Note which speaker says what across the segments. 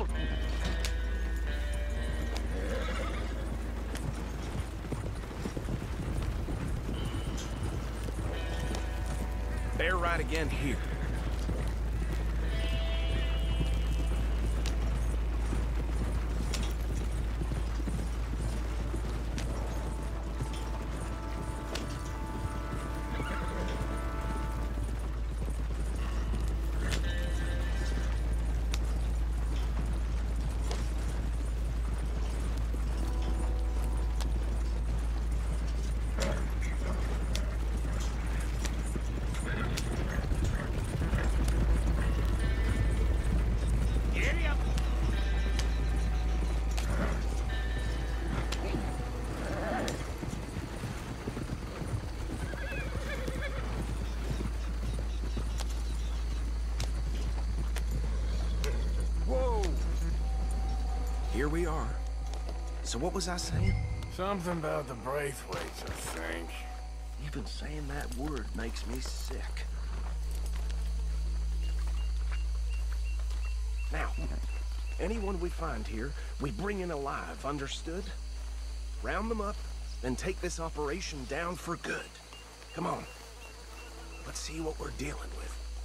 Speaker 1: Hold!
Speaker 2: Bear right again here. Here we are. So what was I saying?
Speaker 1: Something about the Braithwaites, I think.
Speaker 2: Even saying that word makes me sick. Now, anyone we find here, we bring in alive, understood? Round them up, then take this operation down for good. Come on. Let's see what we're dealing with.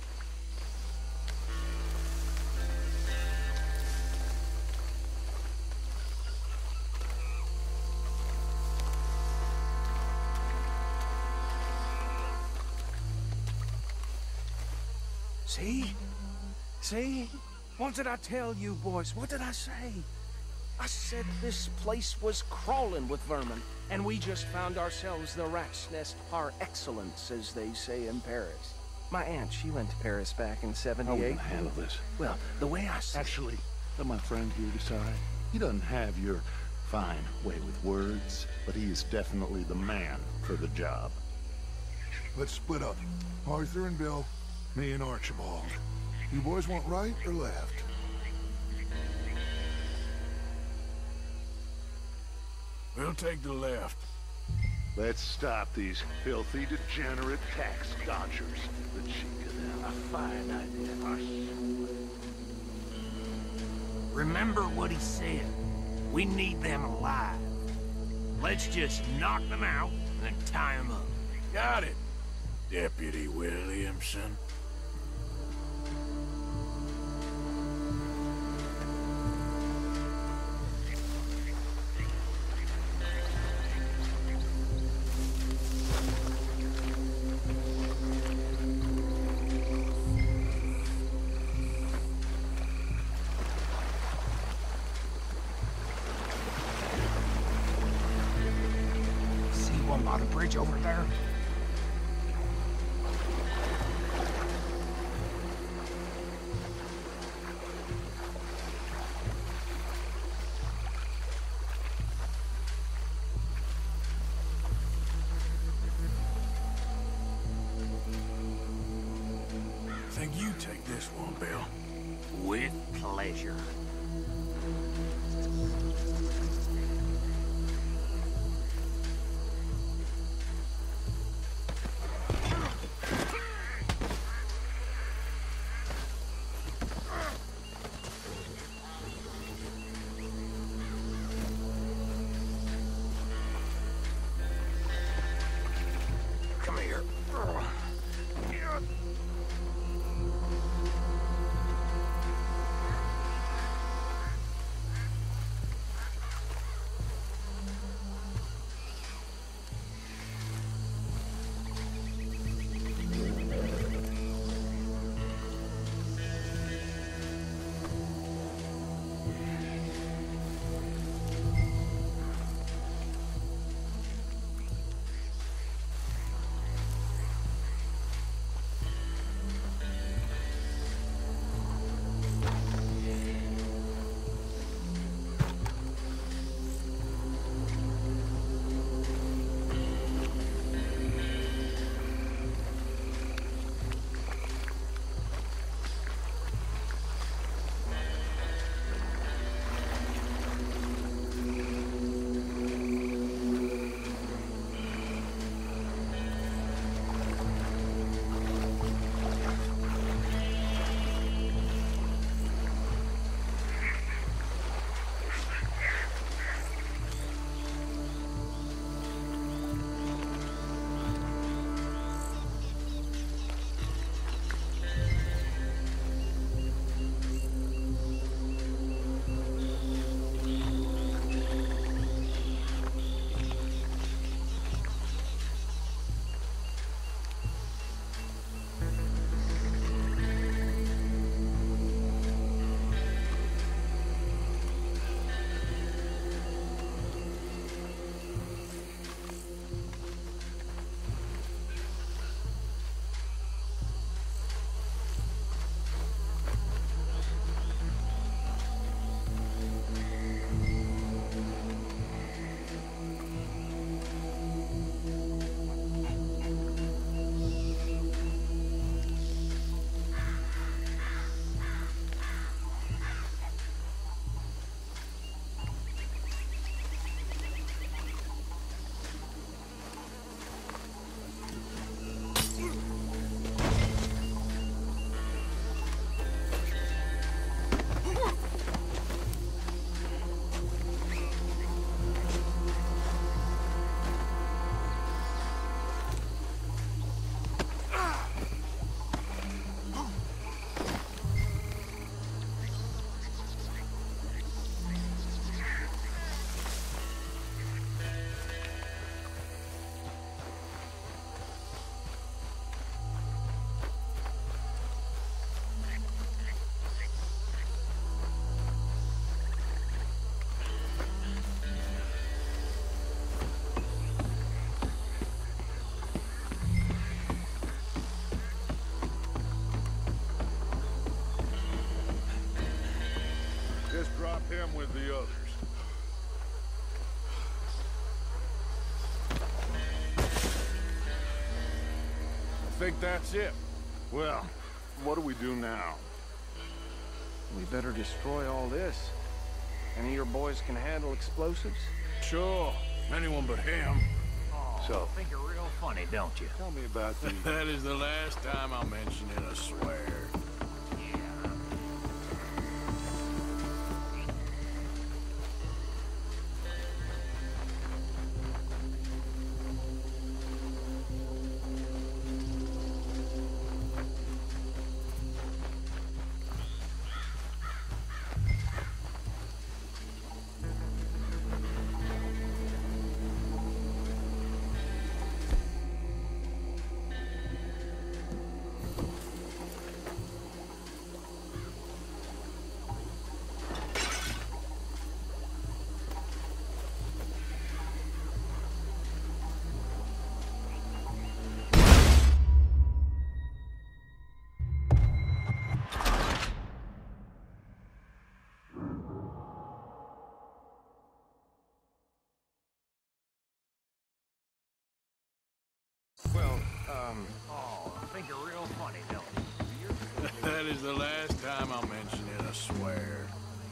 Speaker 2: See? See? What did I tell you, boys? What did I say? I said this place was crawling with vermin, and we just found ourselves the rat's nest par excellence, as they say in Paris. My aunt, she went to Paris back in '78.
Speaker 3: How are we gonna handle this?
Speaker 2: Well, the way I see
Speaker 3: Actually, let my friend here decide. He doesn't have your fine way with words, but he is definitely the man for the job.
Speaker 4: Let's split up. Arthur and Bill, me and Archibald. You boys want right or left?
Speaker 1: We'll take the left.
Speaker 3: Let's stop these filthy, degenerate tax dodgers. The cheek of them.
Speaker 1: A fine idea. Remember what he said. We need them alive. Let's just knock them out and then tie them up. Got it, Deputy Williamson.
Speaker 5: On the bridge over there.
Speaker 1: I think you take this one, Bill.
Speaker 5: With pleasure.
Speaker 1: Come here.
Speaker 3: Just drop him with the others.
Speaker 1: I think that's it.
Speaker 3: Well, what do we do now?
Speaker 2: We better destroy all this. Any of your boys can handle explosives?
Speaker 1: Sure. Anyone but him.
Speaker 3: So,
Speaker 5: Think you're real funny, don't you?
Speaker 3: tell me about the...
Speaker 1: That is the last time I'll mention it, I swear.
Speaker 2: Well,
Speaker 5: I think you're real funny, don't you?
Speaker 1: That is the last time I'll mention it, I swear.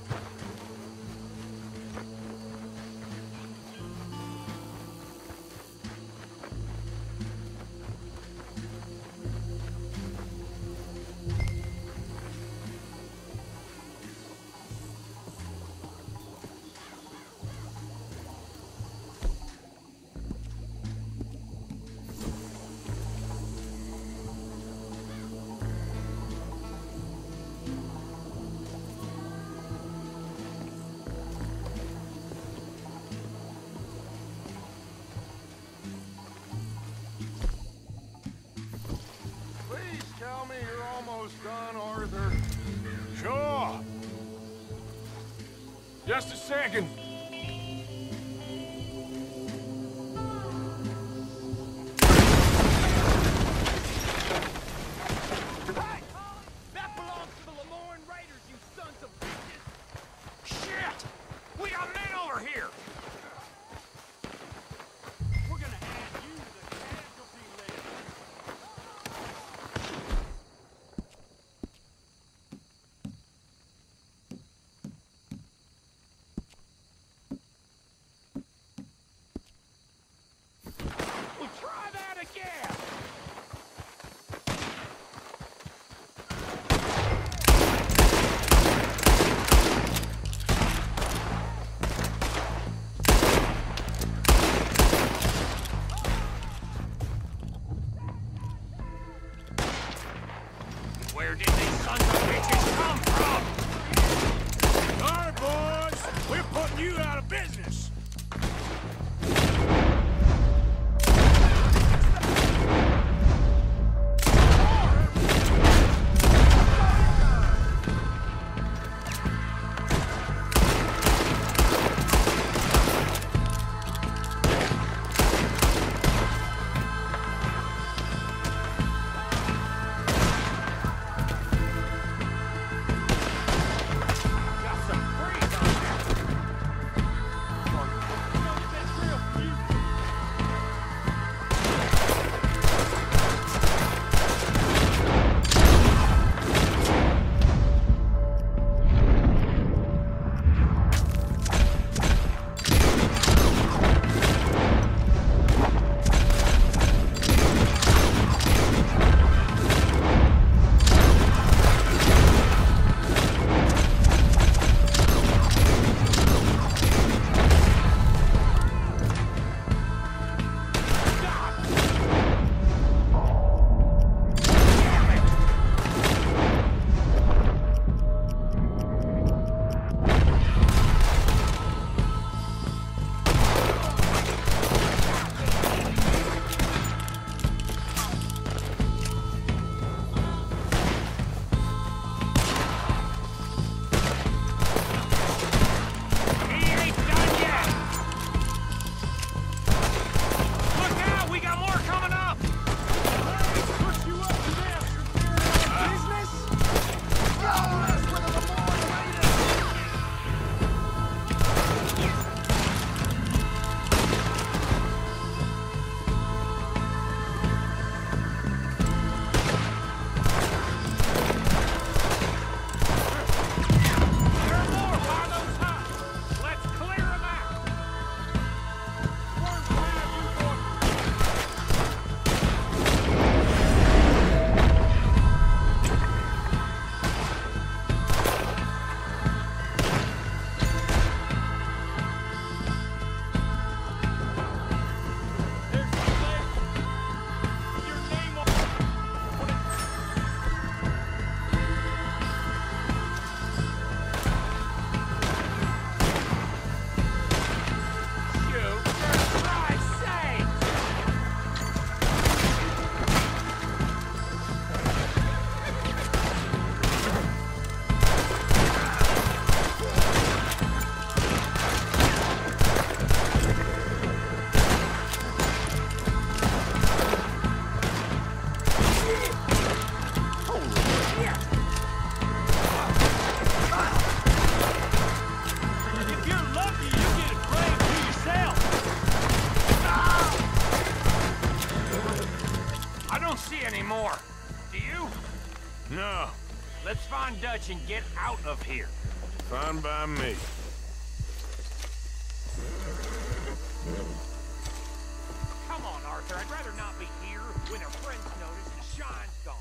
Speaker 3: Please tell me you're almost done, Arthur.
Speaker 1: Sure. Just a second.
Speaker 2: that belongs to the Lemoyne Raiders, you sons of bitches!
Speaker 5: Shit! We got men over here!
Speaker 2: We're gonna add you to the casualty list!
Speaker 1: match and get out of here.
Speaker 6: Fine by me.
Speaker 5: Come on, Arthur. I'd rather not be here when our friends notice the shine's gone.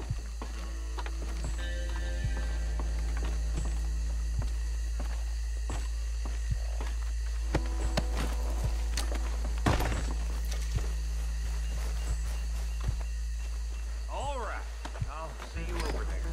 Speaker 5: All right. I'll see you over there.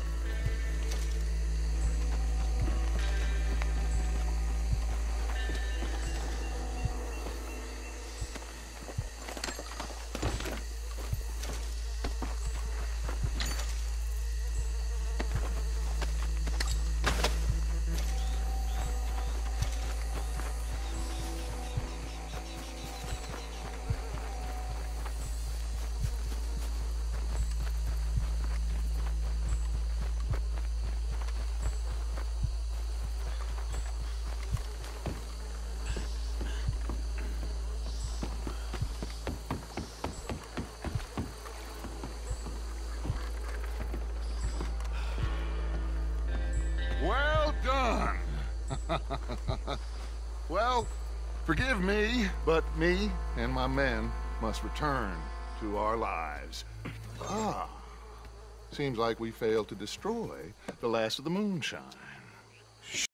Speaker 3: Well done. Well, forgive me, but me and my men must return to our lives. Ah, seems like we failed to destroy the last of the Moonshine.